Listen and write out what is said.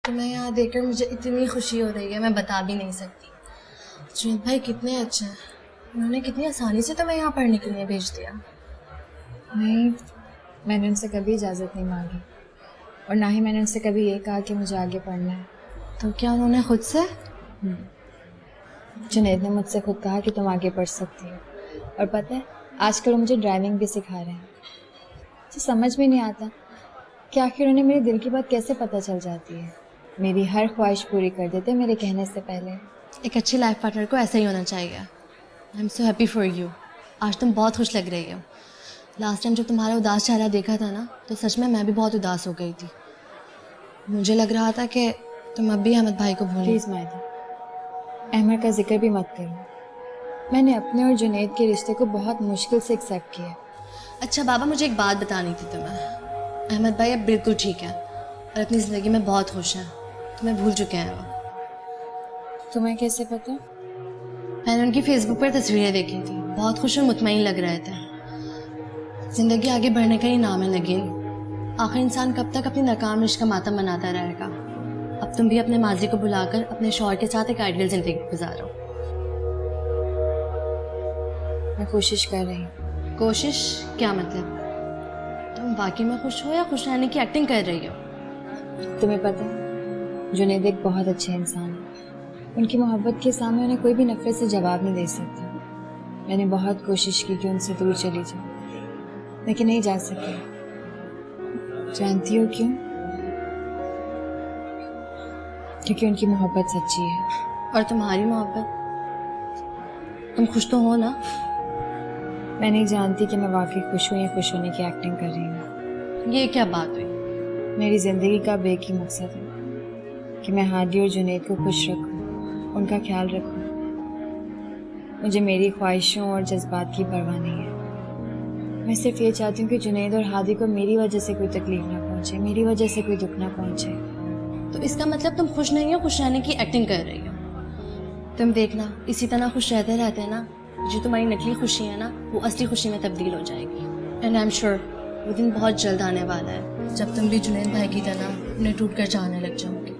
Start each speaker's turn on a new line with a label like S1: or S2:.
S1: तुम्हें यहाँ देखकर मुझे इतनी खुशी हो रही है, मैं बता भी नहीं सकती। जुनैद भाई कितने अच्छे हैं, उन्होंने कितनी आसानी से तुम्हें यहाँ पढ़ने के लिए भेज दिया।
S2: नहीं, मैंने उनसे कभी इजाज़त नहीं मांगी और ना ही मैंने उनसे कभी ये कहा कि मुझे आगे पढ़ना है।
S1: तो क्या उन्होंने खुद से?
S2: जुनैद ने मुझसे खुद कहा कि तुम आगे पढ़ सकती हो, और पता है आजकल वो मुझे ड्राइविंग भी सिखा रहे हैं। मुझे समझ में नहीं आता कि आखिर उन्हें मेरे दिल की बात कैसे पता चल जाती है। मेरी हर ख्वाहिश पूरी कर देते मेरे कहने से पहले।
S1: एक अच्छी लाइफ पार्टनर को ऐसा ही होना चाहिए। I am so happy for you. आज तुम बहुत खुश लग रही हो। लास्ट टाइम जब तुम्हारा उदास चेहरा देखा था ना, तो सच में मैं भी बहुत उदास हो गई थी। मुझे लग रहा था कि तुम अब भी अहमद भाई को भूलो।
S2: प्लीज़ मायदा, अहमद का जिक्र भी मत करो। मैंने अपने और जुनैद के रिश्ते को बहुत मुश्किल से एक्सेप्ट किया।
S1: अच्छा बाबा, मुझे एक बात बतानी थी तुम्हें। अहमद भाई अब बिल्कुल ठीक है और अपनी ज़िंदगी में बहुत खुश हैं। तुम्हें भूल चुके हैं वो।
S2: तुम्हें कैसे पता?
S1: मैंने उनकी फेसबुक पर तस्वीरें देखी थी, बहुत खुश और मुतमईन लग रहे थे। ज़िंदगी आगे बढ़ने का ही नाम है नगीन। आखिर इंसान कब तक अपनी नाकाम इश्क का मातम मनाता रहेगा। अब तुम भी अपने माजी को भुलाकर अपने शौहर के साथ एक आइडियल ज़िंदगी गुजारो।
S2: मैं कोशिश कर रही हूँ।
S1: कोशिश क्या मतलब? तुम वाकई में खुश हो या खुश रहने की एक्टिंग कर रही हो?
S2: तुम्हें पता है जुनैद एक बहुत अच्छे इंसान है। उनकी मोहब्बत के सामने उन्हें कोई भी नफरत से जवाब नहीं दे सकता। मैंने बहुत कोशिश की कि उनसे दूर चली जाऊं, लेकिन नहीं जा सकी। जानती हो क्यों? क्योंकि उनकी मोहब्बत सच्ची है।
S1: और तुम्हारी मोहब्बत? तुम खुश तो हो ना?
S2: मैं नहीं जानती कि मैं वाकई खुश हूँ या खुश होने की एक्टिंग कर रही हूँ।
S1: ये क्या बात हुई?
S2: मेरी ज़िंदगी का अब एक ही मकसद है कि मैं हादी और जुनैद को खुश रखूँ, उनका ख्याल रखूँ। मुझे मेरी ख्वाहिशों और जज्बात की परवाह नहीं है। मैं सिर्फ ये चाहती हूँ कि जुनैद और हादी को मेरी वजह से कोई तकलीफ ना पहुँचे, मेरी वजह से कोई दुख ना पहुँचे।
S1: तो इसका मतलब तुम खुश नहीं हो, खुश रहने की एक्टिंग कर रही हो। तुम देखना, इसी तरह खुश रहते रहते ना, जो तुम्हारी नकली खुशी है ना, वो असली खुशी में तब्दील हो जाएगी। एंड आई एम श्योर वो दिन बहुत जल्द आने वाला है जब तुम भी जुनैद भाई की तरह उन्हें टूट कर चाहने लग जाओगे।